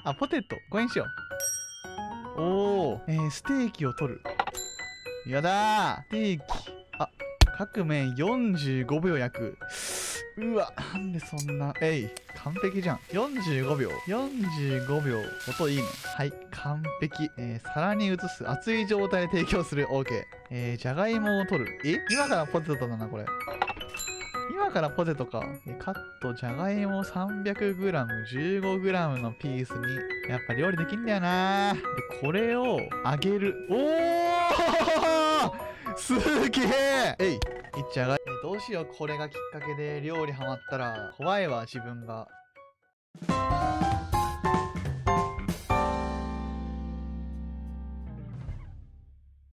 あ、ポテト。これにしよう。おー。ステーキを取る。やだー。ステーキ。あ、各麺45秒焼く。うわ、なんでそんな。完璧じゃん。45秒。45秒。音いいね。はい、完璧。皿に移す。熱い状態で提供する。OK。じゃがいもを取る。今からポテトだな、これ。今からポテトか。カット、じゃがいも 300g、15g のピースに、やっぱ料理できんだよな。で、これを揚げる。おーすげえじゃがいどうしよう、これがきっかけで料理ハマったら。怖いわ、自分が。